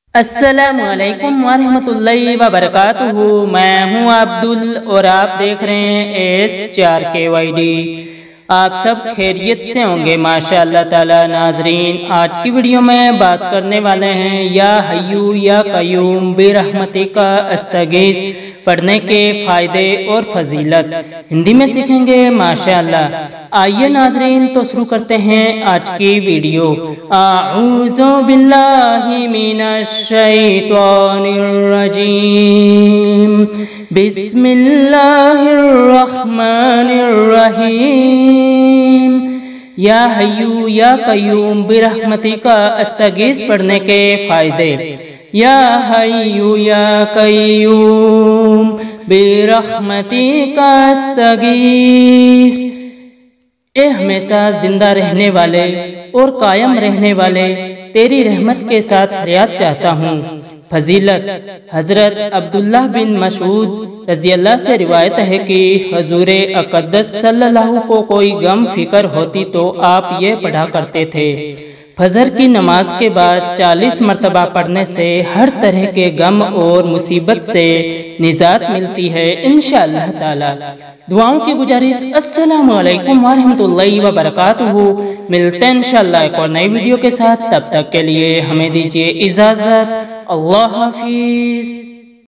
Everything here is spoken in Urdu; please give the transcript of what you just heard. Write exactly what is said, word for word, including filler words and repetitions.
السلام علیکم ورحمۃ اللہ وبرکاتہ۔ میں ہوں عبدل اور آپ دیکھ رہے ہیں ایس چار کے وائی ڈی۔ آپ سب خیریت سے ہوں گے ماشاء اللہ تعالی۔ ناظرین، آج کی ویڈیو میں بات کرنے والے ہیں یا hayyu یا قیوم برحمتکا استغیث پڑھنے کے فائدے اور فضیلت ہندی میں سیکھیں گے ماشاءاللہ۔ آئیے ناظرین تو شروع کرتے ہیں آج کی ویڈیو۔ اعوذ باللہ من الشیطان الرجیم، بسم اللہ الرحمن الرحیم۔ یا hayyu یا قیوم برحمتکا استغیث پڑھنے کے فائدے۔ یا hayyu یا قیوم برحمتکا استغیث، اے ہمیشہ زندہ رہنے والے اور قائم رہنے والے، تیری رحمت کے ساتھ فریاد چاہتا ہوں۔ فضیلت: حضرت عبداللہ بن مسعود رضی اللہ سے روایت ہے کہ حضور اقدس صلی اللہ کو کوئی غم فکر ہوتی تو آپ یہ پڑھا کرتے تھے: فجر کی نماز کے بعد چالیس مرتبہ پڑھنے سے ہر طرح کے غم اور مصیبت سے نجات ملتی ہے انشاءاللہ تعالی۔ دعاؤں کی گزارش۔ السلام علیکم ورحمۃ اللہ وبرکاتہ۔ ملتے ہیں انشاءاللہ ایک اور نئی ویڈیو کے ساتھ، تب تک کے لیے ہمیں دیجیے اجازت۔ اللہ حافظ۔